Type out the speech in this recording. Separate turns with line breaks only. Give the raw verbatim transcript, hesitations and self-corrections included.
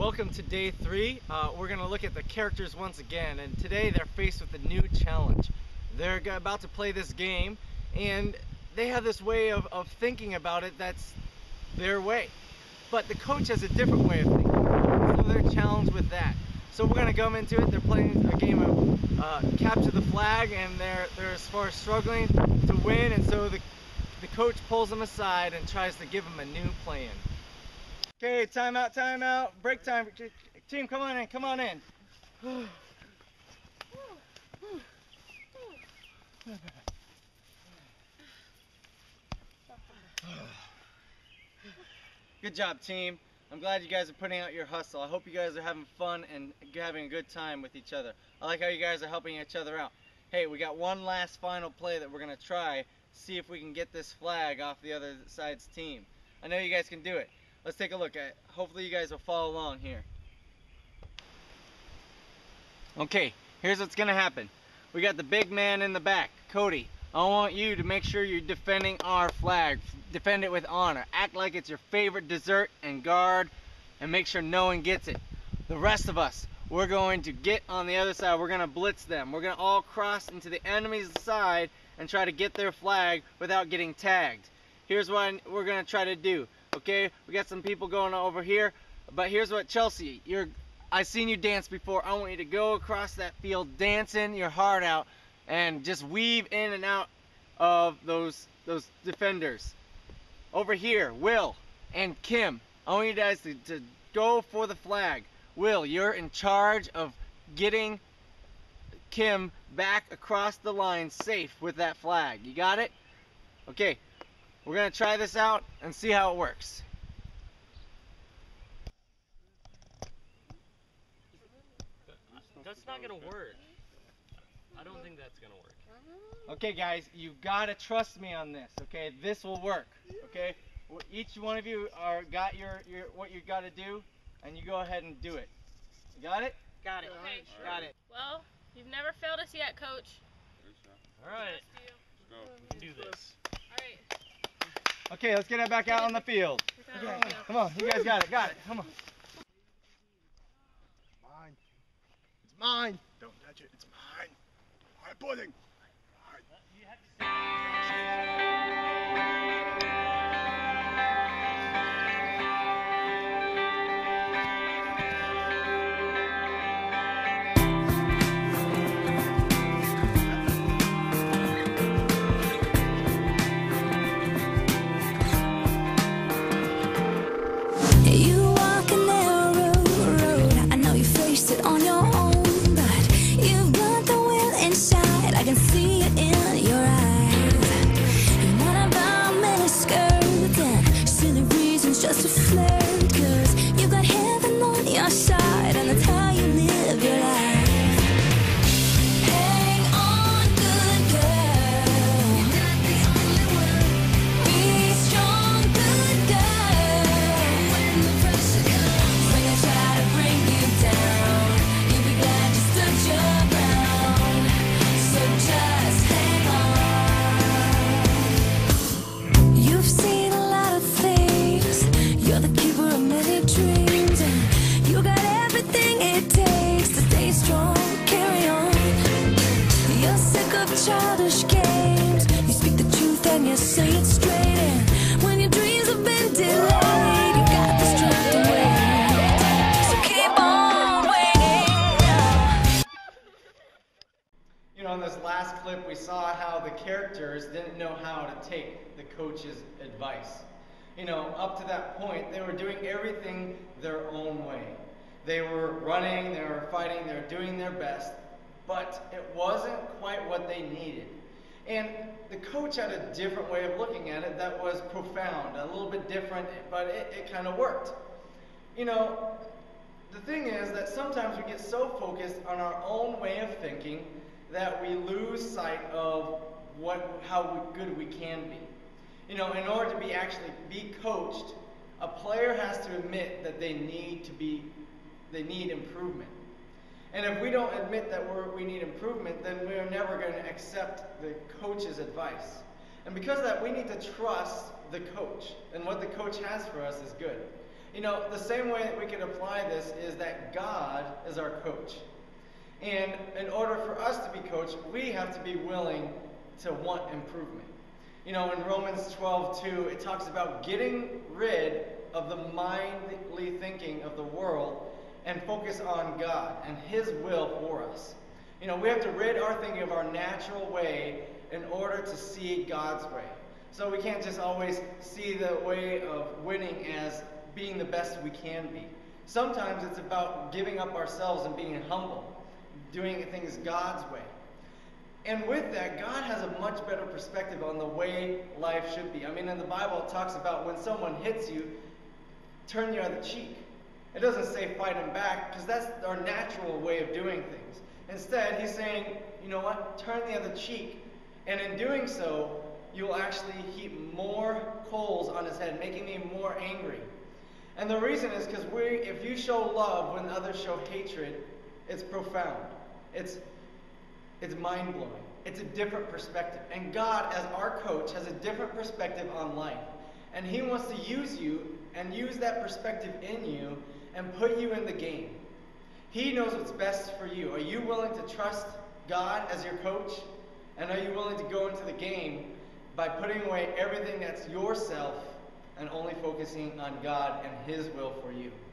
welcome to day three. Uh, we're going to look at the characters once again, and today they're faced with a new challenge. They're g- about to play this game, and they have this way of, of thinking about it that's their way. But the coach has a different way of thinking, so they're challenged with that. So we're going to come into it. They're playing a game of uh, capture the flag, and they're, they're as far as struggling to win, and so the, the coach pulls them aside and tries to give them a new plan. Okay, timeout, timeout, break time. Team, come on in, come on in. Good job, team. I'm glad you guys are putting out your hustle. I hope you guys are having fun and having a good time with each other. I like how you guys are helping each other out. Hey, we got one last final play that we're going to try, see if we can get this flag off the other side's team. I know you guys can do it. Let's take a look at it. Hopefully you guys will follow along here. Okay, here's what's gonna happen. We got the big man in the back, Cody. I want you to make sure you're defending our flag. Defend it with honor. Act like it's your favorite dessert and guard, and make sure no one gets it. The rest of us, we're going to get on the other side. We're gonna blitz them. We're gonna all cross into the enemy's side and try to get their flag without getting tagged. Here's what we're gonna try to do. Okay, we got some people going over here, but here's what, Chelsea, you're, I've seen you dance before. I want you to go across that field dancing your heart out and just weave in and out of those those defenders. Over here, Will and Kim, I want you guys to, to go for the flag. Will, you're in charge of getting Kim back across the line safe with that flag. You got it? Okay. We're going to try this out and see how it works.
That's not going to work. I don't think that's going to work.
Okay, guys, you've got to trust me on this, okay? This will work, okay? Each one of you are got your, your what you got to do, and you go ahead and do it. You got it?
Got it.
Okay.
Got it.
Well, you've never failed us yet, Coach.
All right.
Let's
go. We can do this.
All right.
Okay, let's get it back out on the field.
Okay.
Come on, you guys got it, got it. Come on.
Mine. It's mine. Don't touch it. It's mine. My pudding.
Childish games, you speak the truth and you say it straight. And when your dreams have been delayed, you got the strength to wait. So keep on waiting.
You know, in this last clip, we saw how the characters didn't know how to take the coach's advice. You know, up to that point, they were doing everything their own way. They were running, they were fighting, they were doing their best. But it wasn't quite what they needed. And the coach had a different way of looking at it that was profound, a little bit different, but it, it kind of worked. You know, the thing is that sometimes we get so focused on our own way of thinking that we lose sight of what, how good we can be. You know, in order to be actually be coached, a player has to admit that they need to be, they need improvement. And if we don't admit that we're, we need improvement, then we're never going to accept the coach's advice. And because of that, we need to trust the coach. And what the coach has for us is good. You know, the same way that we can apply this is that God is our coach. And in order for us to be coached, we have to be willing to want improvement. You know, in Romans twelve two, it talks about getting rid of the mindly thinking of the world and focus on God and His will for us. You know, we have to rid our thinking of our natural way in order to see God's way. So we can't just always see the way of winning as being the best we can be. Sometimes it's about giving up ourselves and being humble, doing things God's way. And with that, God has a much better perspective on the way life should be. I mean, in the Bible, it talks about when someone hits you, turn the other cheek. It doesn't say fight them back, because that's our natural way of doing things. Instead, he's saying, you know what, turn the other cheek. And in doing so, you'll actually heap more coals on his head, making him more angry. And the reason is because we, if you show love when others show hatred, it's profound. It's, it's mind-blowing. It's a different perspective. And God, as our coach, has a different perspective on life. And He wants to use you and use that perspective in you and put you in the game. He knows what's best for you. Are you willing to trust God as your coach? And are you willing to go into the game by putting away everything that's yourself and only focusing on God and His will for you?